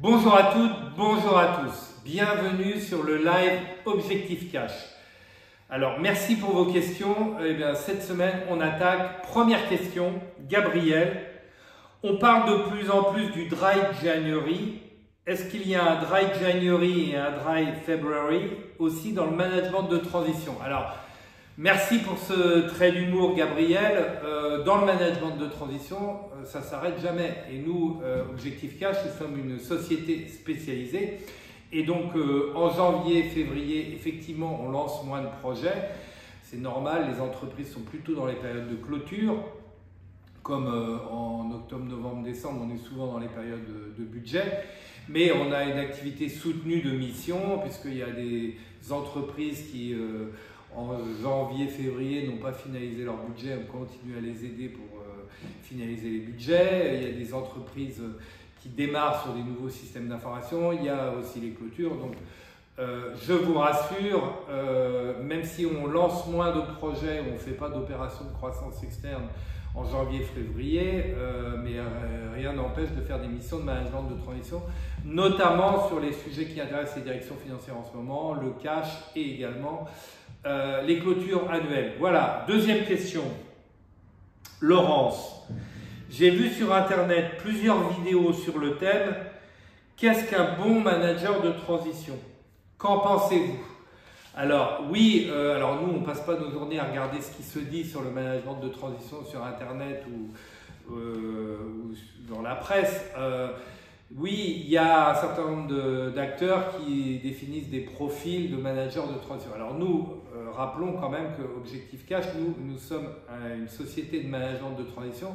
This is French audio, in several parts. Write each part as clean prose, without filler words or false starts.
Bonjour à toutes, bonjour à tous. Bienvenue sur le live Objectif Cash. Alors, merci pour vos questions. Eh bien, cette semaine, on attaque. Première question, Gabriel. On parle de plus en plus du Dry January. Est-ce qu'il y a un Dry January et un Dry February aussi dans le management de transition? Alors, merci pour ce trait d'humour, Gabriel. Dans le management de transition, ça ne s'arrête jamais. Et nous, Objectif Cash, nous sommes une société spécialisée. Et donc, en janvier, février, effectivement, on lance moins de projets. C'est normal, les entreprises sont plutôt dans les périodes de clôture. Comme en octobre, novembre, décembre, on est souvent dans les périodes de budget. Mais on a une activité soutenue de mission, puisqu'il y a des entreprises qui... en janvier, février, n'ont pas finalisé leur budget, on continue à les aider pour finaliser les budgets. Il y a des entreprises qui démarrent sur des nouveaux systèmes d'information, il y a aussi les clôtures. Donc, je vous rassure, même si on lance moins de projets, on ne fait pas d'opérations de croissance externe en janvier, février, mais rien n'empêche de faire des missions de management de transition, notamment sur les sujets qui intéressent les directions financières en ce moment, le cash et également les clôtures annuelles. Voilà, deuxième question. Laurence, j'ai vu sur internet plusieurs vidéos sur le thème « Qu'est-ce qu'un bon manager de transition ?» Qu'en pensez-vous? Alors oui, alors nous on ne passe pas nos journées à regarder ce qui se dit sur le management de transition sur internet ou dans la presse. Oui, il y a un certain nombre d'acteurs qui définissent des profils de managers de transition. Alors nous, rappelons quand même que Objectif Cash, nous sommes une société de management de transition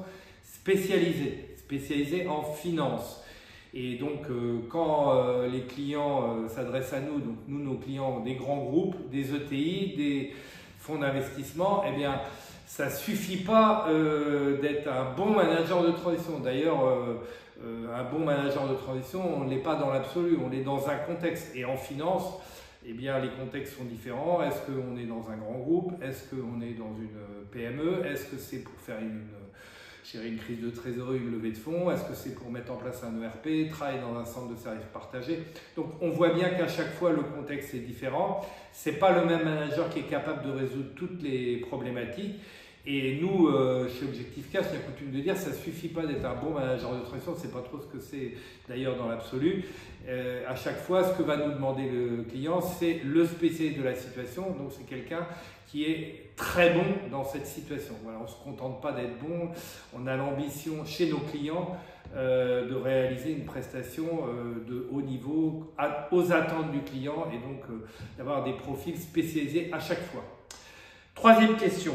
spécialisée en finance. Et donc, quand les clients s'adressent à nous, donc nous, nos clients ont des grands groupes, des ETI, des fonds d'investissement, eh bien, ça ne suffit pas d'être un bon manager de transition. D'ailleurs, un bon manager de transition, on ne l'est pas dans l'absolu, on est dans un contexte. Et en finance, eh bien, les contextes sont différents. Est-ce qu'on est dans un grand groupe? Est-ce qu'on est dans une PME? Est-ce que c'est pour faire gérer une crise de trésorerie, une levée de fonds? Est-ce que c'est pour mettre en place un ERP, travailler dans un centre de services partagé? Donc, on voit bien qu'à chaque fois, le contexte est différent. Ce n'est pas le même manager qui est capable de résoudre toutes les problématiques. Et nous, chez Objectif Cash, il y a coutume de dire que ça ne suffit pas d'être un bon manager de transition, on ne sait pas trop ce que c'est d'ailleurs dans l'absolu. À chaque fois, ce que va nous demander le client, c'est le spécialiste de la situation. Donc, c'est quelqu'un qui est très bon dans cette situation. Voilà, on ne se contente pas d'être bon, on a l'ambition chez nos clients de réaliser une prestation de haut niveau aux attentes du client et donc d'avoir des profils spécialisés à chaque fois. Troisième question.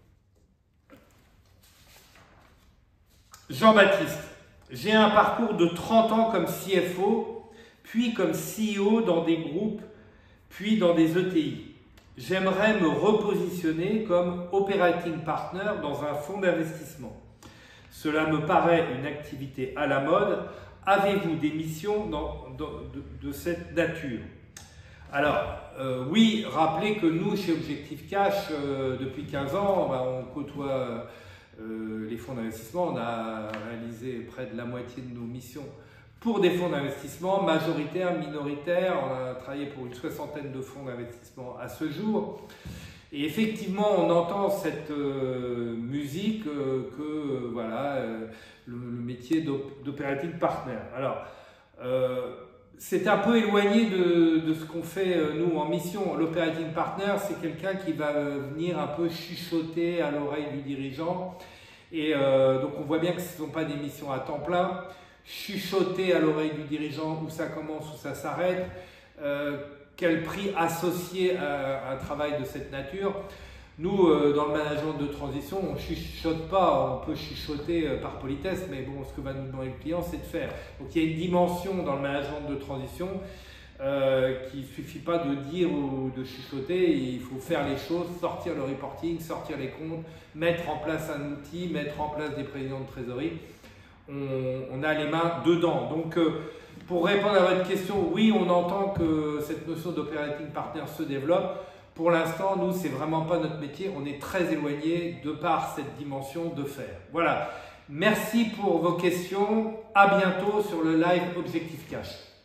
Jean-Baptiste, j'ai un parcours de 30 ans comme CFO, puis comme CEO dans des groupes, puis dans des ETI. J'aimerais me repositionner comme operating partner dans un fonds d'investissement. Cela me paraît une activité à la mode. Avez-vous des missions de cette nature? Alors, oui, rappelez que nous, chez Objectif Cash, depuis 15 ans, on côtoie les fonds d'investissement. On a réalisé près de la moitié de nos missions pour des fonds d'investissement, majoritaires, minoritaires. On a travaillé pour une soixantaine de fonds d'investissement à ce jour. Et effectivement, on entend cette musique que voilà, le métier d'operating partner. Alors, c'est un peu éloigné de ce qu'on fait nous en mission. L'operating partner, c'est quelqu'un qui va venir un peu chuchoter à l'oreille du dirigeant. Et donc on voit bien que ce ne sont pas des missions à temps plein. Chuchoter à l'oreille du dirigeant où ça commence, où ça s'arrête. Quel prix associé à un travail de cette nature? Nous, dans le management de transition, on ne chuchote pas, on peut chuchoter par politesse, mais bon, ce que va nous demander le client, c'est de faire. Donc il y a une dimension dans le management de transition qui ne suffit pas de dire ou de chuchoter, il faut faire les choses, sortir le reporting, sortir les comptes, mettre en place un outil, mettre en place des présidents de trésorerie. On a les mains dedans. Donc, pour répondre à votre question, oui, on entend que cette notion d'operating partner se développe. Pour l'instant, nous, c'est vraiment pas notre métier. On est très éloigné de par cette dimension de faire. Voilà. Merci pour vos questions. À bientôt sur le live Objectif Cash.